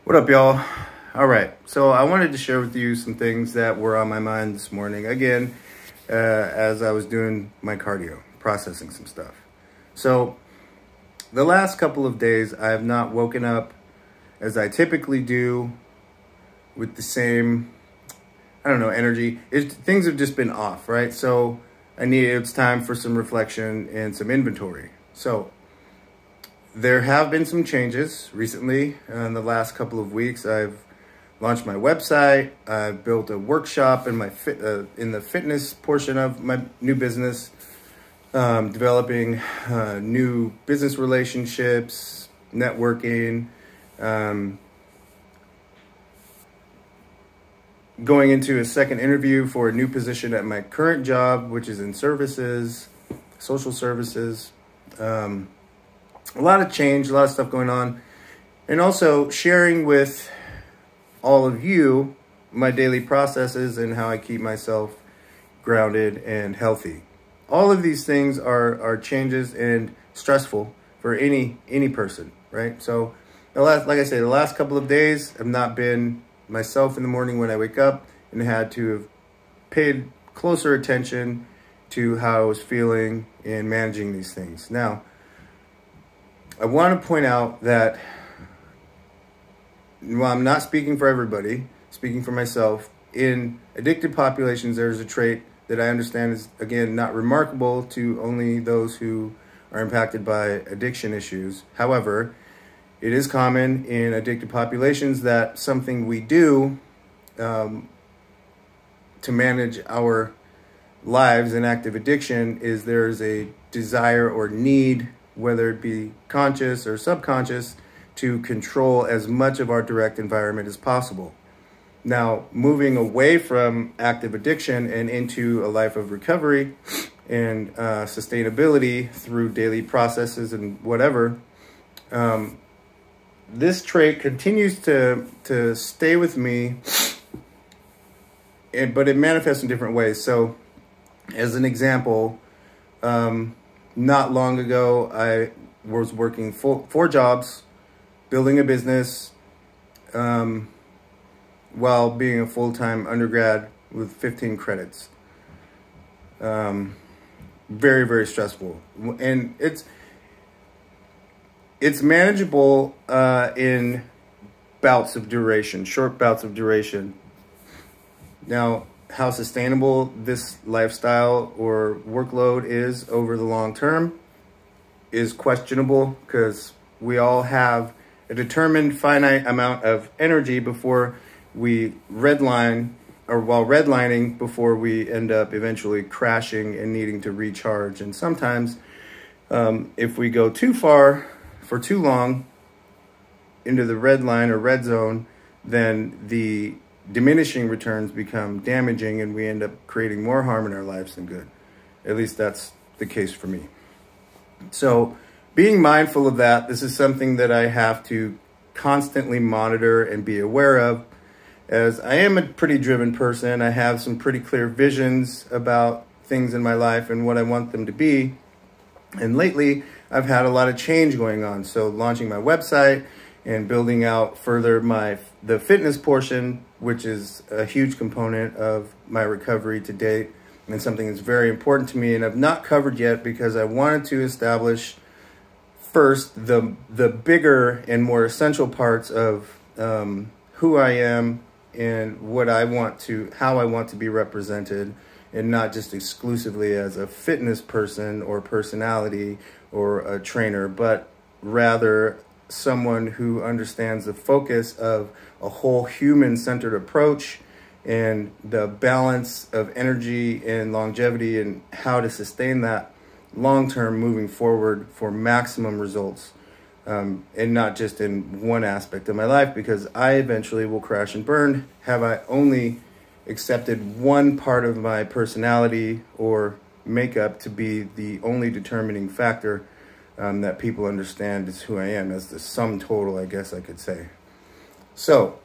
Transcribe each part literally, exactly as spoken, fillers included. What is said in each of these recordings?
What up, y'all? All right, so I wanted to share with you some things that were on my mind this morning, again, uh, as I was doing my cardio, processing some stuff. So the last couple of days, I have not woken up as I typically do with the same, I don't know, energy. It, things have just been off, right? So I need, it's time for some reflection and some inventory. So there have been some changes recently. Uh, in the last couple of weeks, I've launched my website. I've built a workshop in my fit, uh, in the fitness portion of my new business, um, developing uh, new business relationships, networking, um, going into a second interview for a new position at my current job, which is in services, social services. Um, A lot of change, a lot of stuff going on. And also sharing with all of you my daily processes and how I keep myself grounded and healthy. All of these things are, are changes and stressful for any any person, right? So, the last, like I said, the last couple of days have not been myself in the morning when I wake up, and had to have paid closer attention to how I was feeling in managing these things. Now, I want to point out that, while I'm not speaking for everybody, speaking for myself, in addicted populations, there's a trait that I understand is, again, not remarkable to only those who are impacted by addiction issues. However, it is common in addicted populations that something we do um, to manage our lives in active addiction is there's a desire or need, whether it be conscious or subconscious, to control as much of our direct environment as possible. Now, moving away from active addiction and into a life of recovery and uh, sustainability through daily processes and whatever, um, this trait continues to, to stay with me, and, but it manifests in different ways. So, as an example, um, not long ago, I was working full, four jobs, building a business, um, while being a full-time undergrad with fifteen credits. Um, very, very stressful. And it's, it's manageable uh, in bouts of duration, short bouts of duration. Now, how sustainable this lifestyle or workload is over the long term is questionable, because we all have a determined finite amount of energy before we redline, or while redlining, before we end up eventually crashing and needing to recharge. And sometimes um, if we go too far for too long into the red line or red zone, then the diminishing returns become damaging, and we end up creating more harm in our lives than good. At least that's the case for me. So being mindful of that, this is something that I have to constantly monitor and be aware of, as I am a pretty driven person. I have some pretty clear visions about things in my life and what I want them to be. And lately, I've had a lot of change going on. So launching my website and building out further my the fitness portion, which is a huge component of my recovery to date, and something that's very important to me and I've not covered yet, because I wanted to establish first the the bigger and more essential parts of um, who I am and what I want to, how I want to be represented, and not just exclusively as a fitness person or personality or a trainer, but rather someone who understands the focus of a whole human-centered approach and the balance of energy and longevity, and how to sustain that long-term moving forward for maximum results, um, and not just in one aspect of my life, because I eventually will crash and burn. Have I only accepted one part of my personality or makeup to be the only determining factor Um, that people understand is who I am, as the sum total, I guess I could say. So,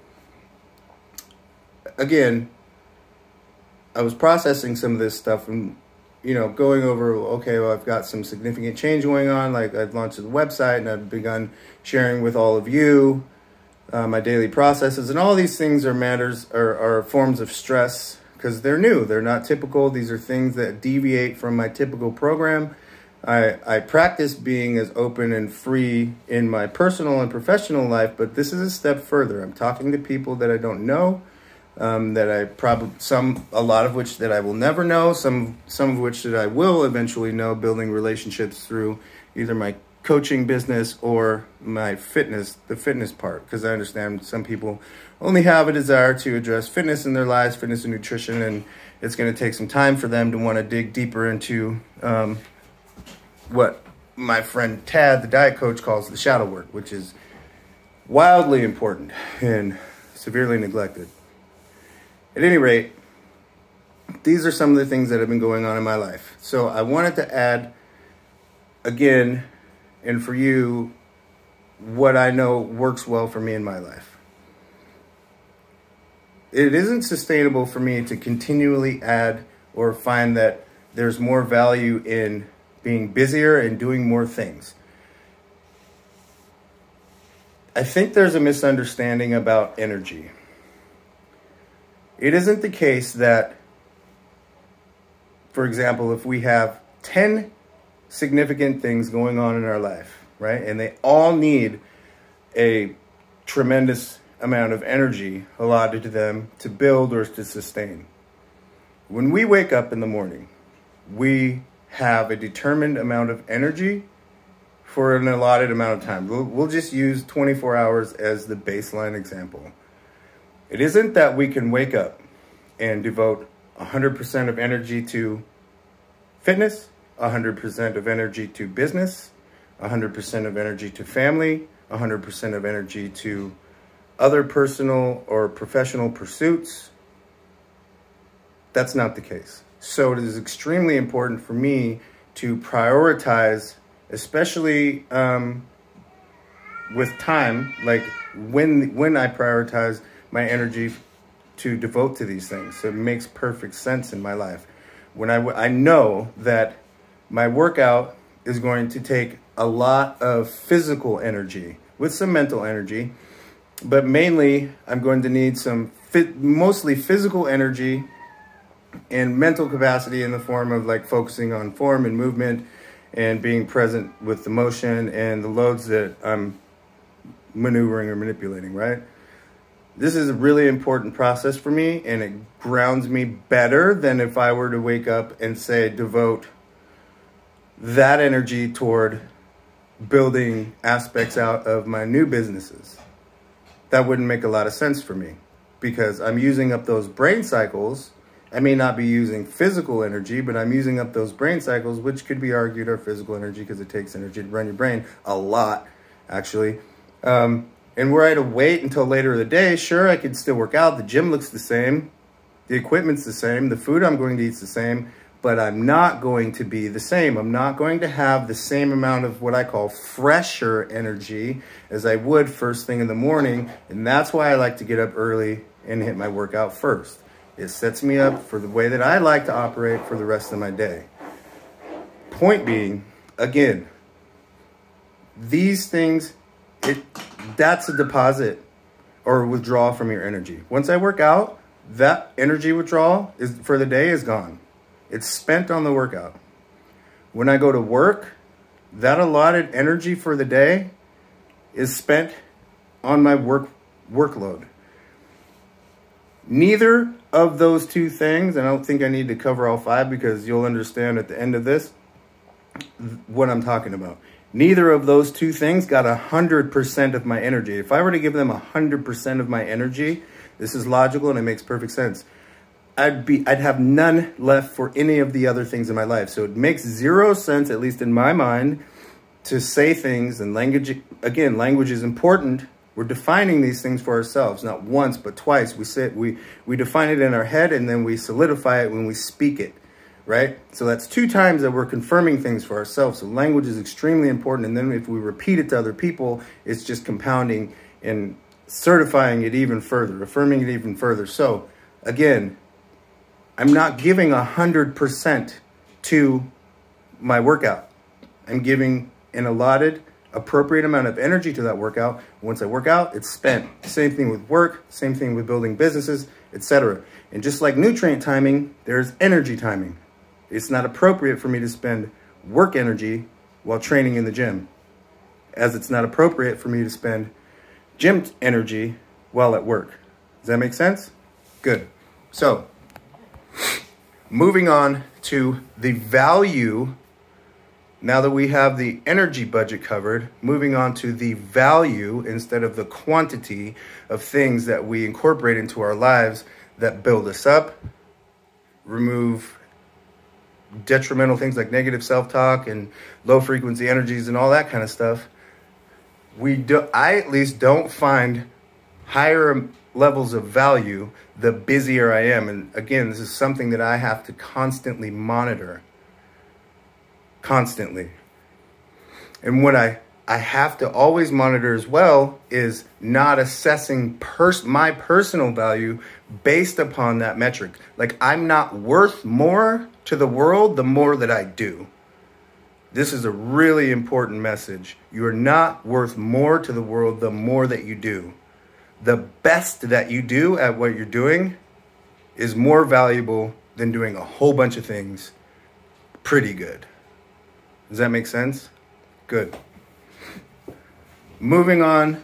again, I was processing some of this stuff and, you know, going over, okay, well, I've got some significant change going on. Like, I've launched the website and I've begun sharing with all of you uh, my daily processes, and all these things are matters, are, are forms of stress because they're new. They're not typical. These are things that deviate from my typical program. I, I practice being as open and free in my personal and professional life, but this is a step further. I'm talking to people that I don't know, um, that I probably, some, a lot of which that I will never know, some, some of which that I will eventually know, building relationships through either my coaching business or my fitness, the fitness part, because I understand some people only have a desire to address fitness in their lives, fitness and nutrition, and it's going to take some time for them to want to dig deeper into um, what my friend Tad, the diet coach, calls the shadow work, which is wildly important and severely neglected. At any rate, these are some of the things that have been going on in my life. So I wanted to add, again, and for you, what I know works well for me in my life. It isn't sustainable for me to continually add or find that there's more value in being busier and doing more things. I think there's a misunderstanding about energy. It isn't the case that, for example, if we have ten significant things going on in our life, right, and they all need a tremendous amount of energy allotted to them to build or to sustain. When we wake up in the morning, we have a determined amount of energy for an allotted amount of time. We'll, we'll just use twenty-four hours as the baseline example. It isn't that we can wake up and devote one hundred percent of energy to fitness, one hundred percent of energy to business, one hundred percent of energy to family, one hundred percent of energy to other personal or professional pursuits. That's not the case. So it is extremely important for me to prioritize, especially um, with time, like when when I prioritize my energy to devote to these things. So it makes perfect sense in my life. When I, I know that my workout is going to take a lot of physical energy with some mental energy, but mainly I'm going to need some fit, mostly physical energy and mental capacity in the form of like focusing on form and movement and being present with the motion and the loads that I'm maneuvering or manipulating, right? This is a really important process for me, and it grounds me better than if I were to wake up and say devote that energy toward building aspects out of my new businesses. That wouldn't make a lot of sense for me because I'm using up those brain cycles. I may not be using physical energy, but I'm using up those brain cycles, which could be argued are physical energy because it takes energy to run your brain a lot, actually. Um, and were I to wait until later in the day, sure, I could still work out. The gym looks the same. The equipment's the same. The food I'm going to eat's the same. But I'm not going to be the same. I'm not going to have the same amount of what I call fresher energy as I would first thing in the morning. And that's why I like to get up early and hit my workout first. It sets me up for the way that I like to operate for the rest of my day. Point being, again, these things, it that's a deposit or withdrawal from your energy. Once I work out, that energy withdrawal is for the day is gone. It's spent on the workout. When I go to work, that allotted energy for the day is spent on my work workload. Neither of those two things, and I don't think I need to cover all five because you'll understand at the end of this what I'm talking about. Neither of those two things got one hundred percent of my energy. If I were to give them one hundred percent of my energy, this is logical and it makes perfect sense. I'd be, I'd have none left for any of the other things in my life. So it makes zero sense, at least in my mind, to say things, and language, again, language is important. We're defining these things for ourselves, not once, but twice. We say it, we, we define it in our head and then we solidify it when we speak it, right? So that's two times that we're confirming things for ourselves. So language is extremely important. And then if we repeat it to other people, it's just compounding and certifying it even further, affirming it even further. So again, I'm not giving one hundred percent to my workout. I'm giving an allotted appropriate amount of energy to that workout. Once I work out, it's spent. Same thing with work, same thing with building businesses, et cetera. And just like nutrient timing, there's energy timing. It's not appropriate for me to spend work energy while training in the gym, as it's not appropriate for me to spend gym energy while at work. Does that make sense? Good. So, moving on to the value. Now that we have the energy budget covered, moving on to the value instead of the quantity of things that we incorporate into our lives that build us up, remove detrimental things like negative self-talk and low frequency energies and all that kind of stuff. We do, I at least don't find higher levels of value the busier I am. And again, this is something that I have to constantly monitor. Constantly. And what I, I have to always monitor as well is not assessing pers my personal value based upon that metric. Like, I'm not worth more to the world the more that I do. This is a really important message. You are not worth more to the world the more that you do. The best that you do at what you're doing is more valuable than doing a whole bunch of things pretty good. Does that make sense? Good. Moving on.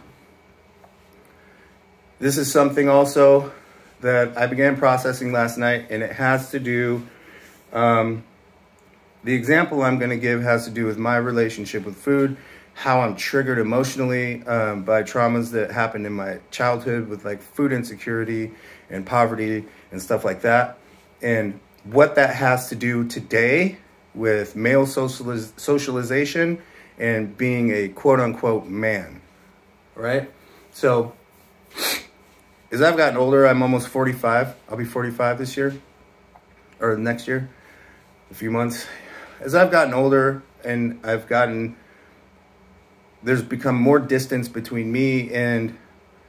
This is something also that I began processing last night, and it has to do, um, the example I'm going to give has to do with my relationship with food, how I'm triggered emotionally um, by traumas that happened in my childhood with like food insecurity and poverty and stuff like that, and what that has to do today with male socializ socialization and being a quote-unquote man, right? So, as I've gotten older, I'm almost forty-five. I'll be forty-five this year, or next year, a few months. As I've gotten older and I've gotten, there's become more distance between me and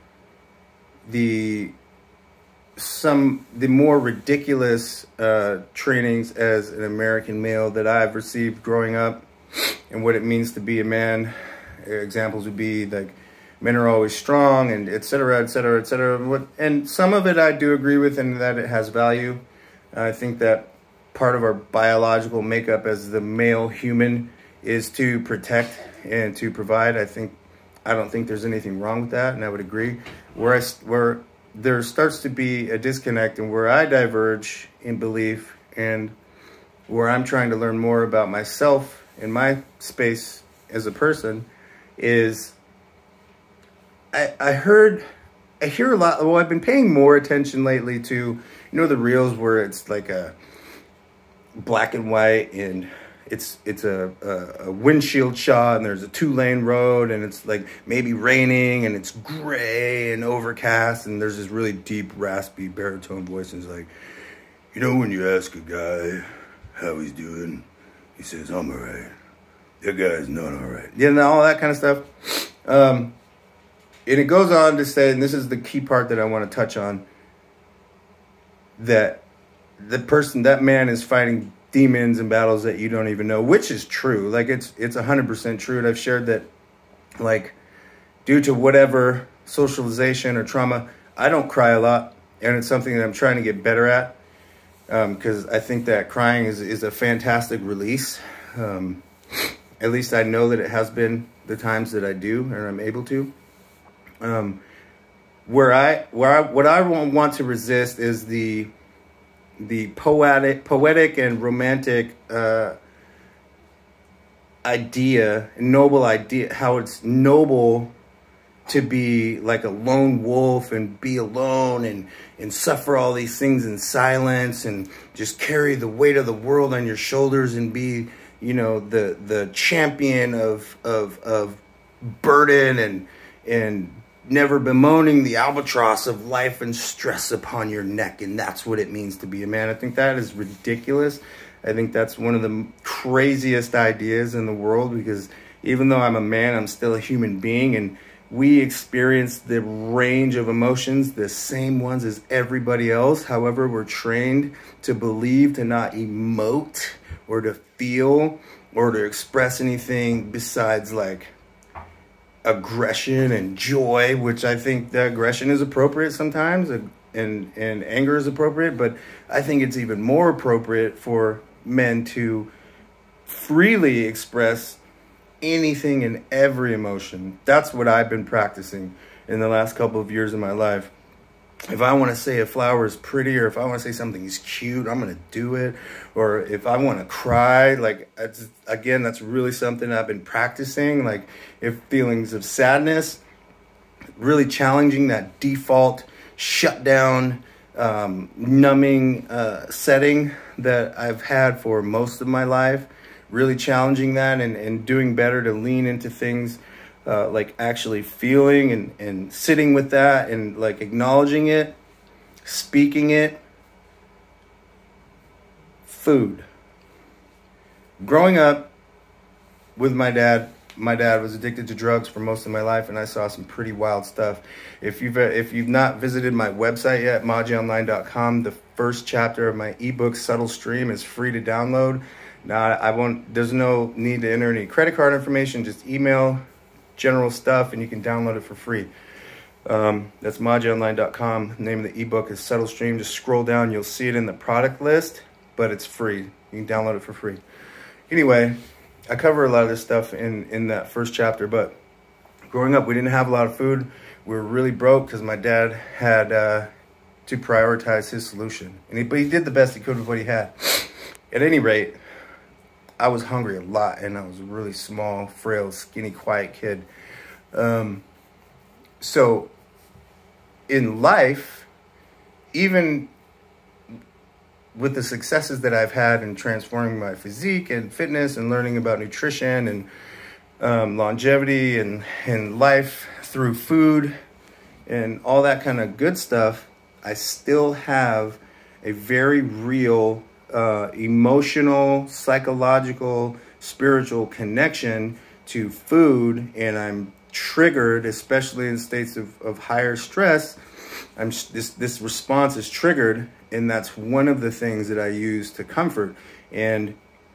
the some the more ridiculous uh, trainings as an American male that I've received growing up, and what it means to be a man. Examples would be like, men are always strong, and et cetera, et cetera, et cetera. What, and some of it I do agree with, and that it has value. I think that part of our biological makeup as the male human is to protect and to provide. I think I don't think there's anything wrong with that, and I would agree. Where I, where there starts to be a disconnect, and where I diverge in belief, and where I'm trying to learn more about myself and my space as a person, is I, I heard, I hear a lot, well, I've been paying more attention lately to, you know, the reels where it's like a black and white, and it's it's a, a, a windshield shot, and there's a two-lane road, and it's like maybe raining, and it's gray and overcast, and there's this really deep, raspy baritone voice, and it's like, you know, when you ask a guy how he's doing, he says, I'm all right. That guy's not all right. You know, all that kind of stuff. Um, and it goes on to say, and this is the key part that I want to touch on, that the person, that man is fighting demons and battles that you don't even know, which is true. Like, it's it's one hundred percent true. And I've shared that, like, due to whatever socialization or trauma, I don't cry a lot. And it's something that I'm trying to get better at, because um, I think that crying is, is a fantastic release. Um, at least I know that it has been the times that I do and I'm able to. Um, where I, where I, what I want to resist is the, the poetic, poetic and romantic uh, idea, noble idea, how it's noble to be like a lone wolf and be alone and, and suffer all these things in silence and just carry the weight of the world on your shoulders and be, you know, the, the champion of, of, of burden and, and never bemoaning the albatross of life and stress upon your neck. And that's what it means to be a man. I think that is ridiculous. I think that's one of the craziest ideas in the world, because even though I'm a man, I'm still a human being, and we experience the range of emotions, the same ones as everybody else. However, we're trained to believe, to not emote or to feel or to express anything besides like aggression and joy, which I think the aggression is appropriate sometimes, and, and anger is appropriate, but I think it's even more appropriate for men to freely express anything and every emotion. That's what I've been practicing in the last couple of years of my life. If I want to say a flower is pretty, or if I want to say something is cute, I'm going to do it. Or if I want to cry, like, it's, again, that's really something I've been practicing. Like, if feelings of sadness, really challenging that default shutdown, um, numbing uh, setting that I've had for most of my life, really challenging that and, and doing better to lean into things Uh, like actually feeling and, and sitting with that and like acknowledging it, speaking it. Food. Growing up with my dad, my dad was addicted to drugs for most of my life, and I saw some pretty wild stuff. If you've if you've not visited my website yet, maji online dot com, the first chapter of my ebook Subtle Stream is free to download. Now I won't. There's no need to enter any credit card information. Just email general stuff, and you can download it for free. Um, that's maji online dot com. The name of the ebook is Subtle Stream. Just scroll down, you'll see it in the product list, but it's free. You can download it for free. Anyway, I cover a lot of this stuff in, in that first chapter, but growing up, we didn't have a lot of food. We were really broke because my dad had uh, to prioritize his solution. And he, but he did the best he could with what he had. At any rate, I was hungry a lot, and I was a really small, frail, skinny, quiet kid. Um, so in life, even with the successes that I've had in transforming my physique and fitness and learning about nutrition and um, longevity and, and life through food and all that kind of good stuff, I still have a very real Uh, emotional, psychological, spiritual connection to food, and I'm triggered, especially in states of, of higher stress. I'm this this response is triggered, and that's one of the things that I use to comfort. And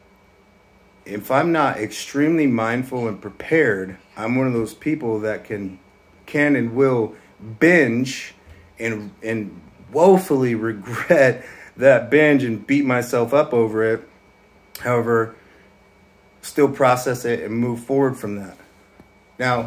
if I'm not extremely mindful and prepared, I'm one of those people that can can and will binge and and woefully regret that binge and beat myself up over it. However, still process it and move forward from that. Now,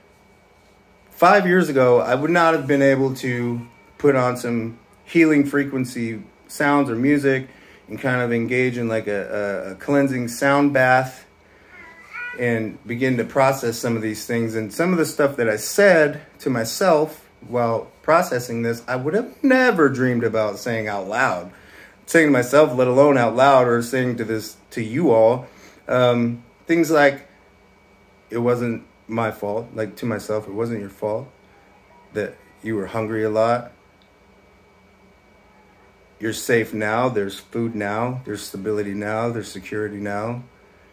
five years ago, I would not have been able to put on some healing frequency sounds or music and kind of engage in like a, a, a cleansing sound bath and begin to process some of these things. And some of the stuff that I said to myself while processing this, I would have never dreamed about saying out loud, saying to myself, let alone out loud, or saying to this, to you all, um, things like, it wasn't my fault, like to myself, it wasn't your fault that you were hungry a lot. You're safe now. There's food now. There's stability now. There's security now.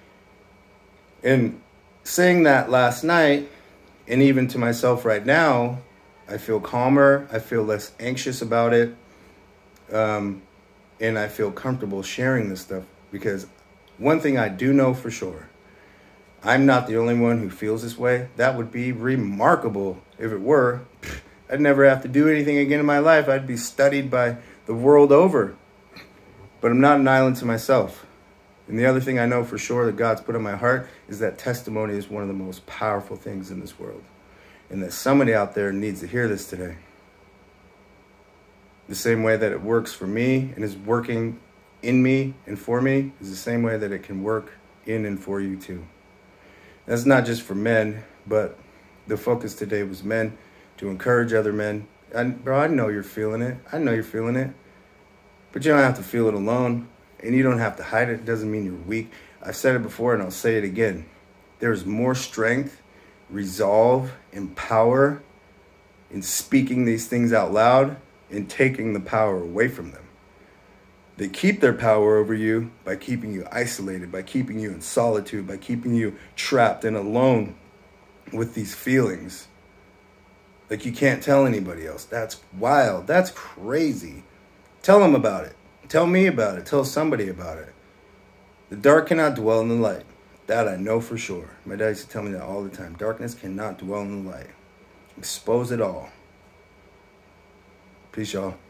And saying that last night, and even to myself right now, I feel calmer, I feel less anxious about it, um, and I feel comfortable sharing this stuff, because one thing I do know for sure, I'm not the only one who feels this way. That would be remarkable if it were. I'd never have to do anything again in my life. I'd be studied by the world over. But I'm not an island to myself. And the other thing I know for sure that God's put in my heart is that testimony is one of the most powerful things in this world. And that somebody out there needs to hear this today. The same way that it works for me and is working in me and for me is the same way that it can work in and for you too. That's not just for men, but the focus today was men, to encourage other men. And bro, I know you're feeling it. I know you're feeling it. But you don't have to feel it alone. And you don't have to hide it. It doesn't mean you're weak. I've said it before and I'll say it again. There's more strength, resolve, and power in speaking these things out loud and taking the power away from them. They keep their power over you by keeping you isolated, by keeping you in solitude, by keeping you trapped and alone with these feelings. Like you can't tell anybody else. That's wild. That's crazy. Tell them about it. Tell me about it. Tell somebody about it. The dark cannot dwell in the light. That I know for sure. My dad used to tell me that all the time. Darkness cannot dwell in the light. Expose it all. Peace, y'all.